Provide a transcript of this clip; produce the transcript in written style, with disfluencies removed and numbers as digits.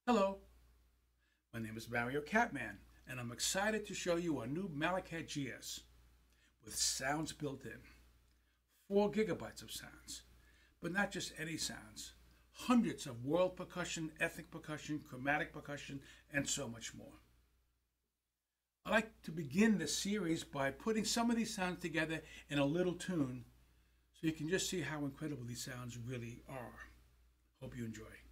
Hello, my name is Mario Catman, and I'm excited to show you our new malletKAT GS with sounds built in. 4 gigabytes of sounds, but not just any sounds. Hundreds of world percussion, ethnic percussion, chromatic percussion, and so much more. I like to begin this series by putting some of these sounds together in a little tune so you can just see how incredible these sounds really are. Hope you enjoy.